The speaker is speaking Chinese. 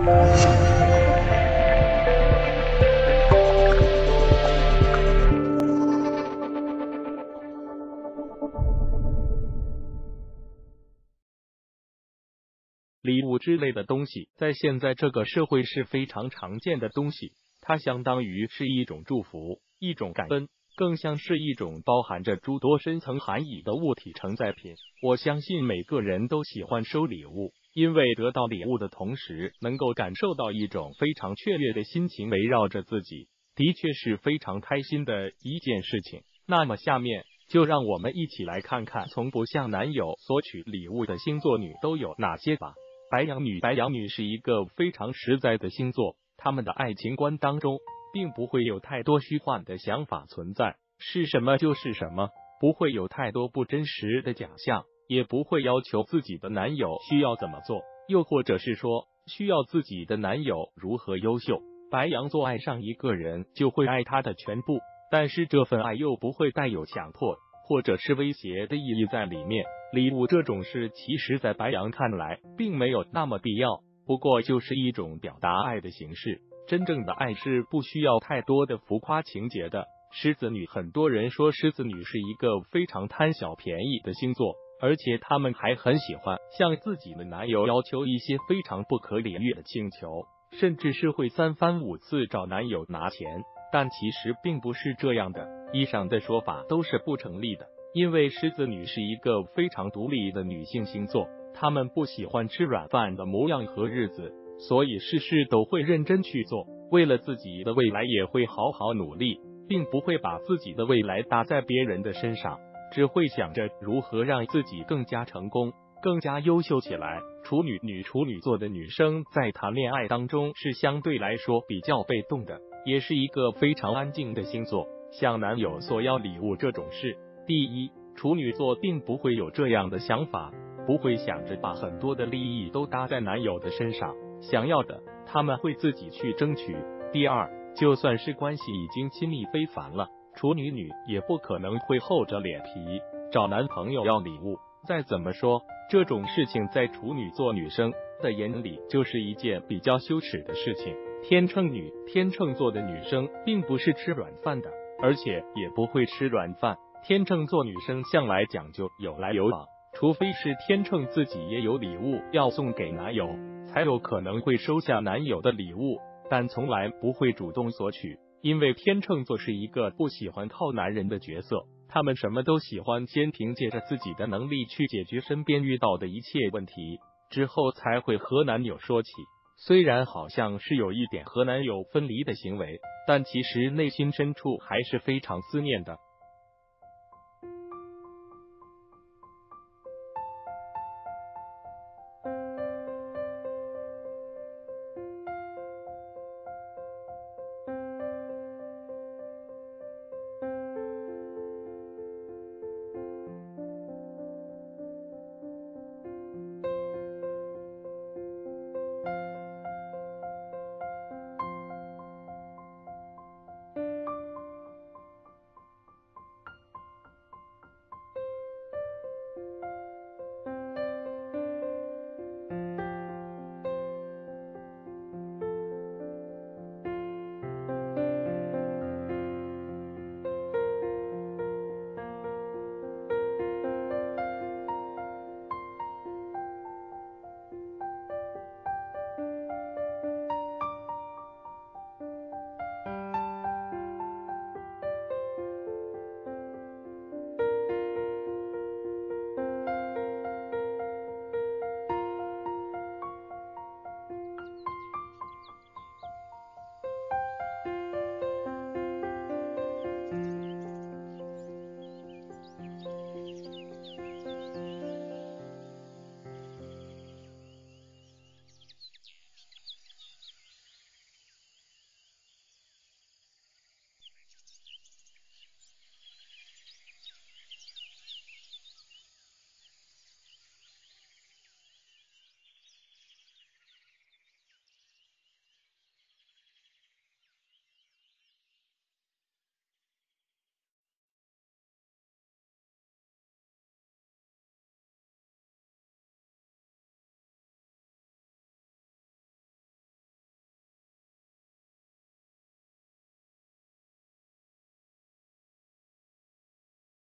礼物之类的东西，在现在这个社会是非常常见的东西，它相当于是一种祝福，一种感恩，更像是一种包含着诸多深层含义的物体承载品。我相信每个人都喜欢收礼物，因为得到礼物的同时，能够感受到一种非常雀跃的心情围绕着自己，的确是非常开心的一件事情。那么下面就让我们一起来看看从不向男友索取礼物的星座女都有哪些吧。白羊女是一个非常实在的星座，他们的爱情观当中并不会有太多虚幻的想法存在，是什么就是什么，不会有太多不真实的假象，也不会要求自己的男友需要怎么做，又或者是说需要自己的男友如何优秀。白羊座爱上一个人就会爱他的全部，但是这份爱又不会带有强迫或者是威胁的意义在里面。礼物这种事其实在白羊看来并没有那么必要，不过就是一种表达爱的形式，真正的爱是不需要太多的浮夸情节的。狮子女，很多人说狮子女是一个非常贪小便宜的星座，而且他们还很喜欢向自己的男友要求一些非常不可理喻的请求，甚至是会3番5次找男友拿钱，但其实并不是这样的，以上的说法都是不成立的。因为狮子女是一个非常独立的女性星座，她们不喜欢吃软饭的模样和日子，所以事事都会认真去做，为了自己的未来也会好好努力，并不会把自己的未来搭在别人的身上，只会想着如何让自己更加成功，更加优秀起来。处女座的女生在谈恋爱当中是相对来说比较被动的，也是一个非常安静的星座，向男友索要礼物这种事，第一，处女座并不会有这样的想法，不会想着把很多的利益都搭在男友的身上，想要的他们会自己去争取。第二，就算是关系已经亲密非凡了，处女女也不可能会厚着脸皮找男朋友要礼物。再怎么说，这种事情在处女座女生的眼里就是一件比较羞耻的事情。天秤座的女生并不是吃软饭的，而且也不会吃软饭。天秤座女生向来讲究有来有往，除非是天秤自己也有礼物要送给男友，才有可能会收下男友的礼物，但从来不会主动索取，因为天秤座是一个不喜欢靠男人的角色，他们什么都喜欢先凭借着自己的能力去解决身边遇到的一切问题，之后才会和男友说起。虽然好像是有一点和男友分离的行为，但其实内心深处还是非常思念的。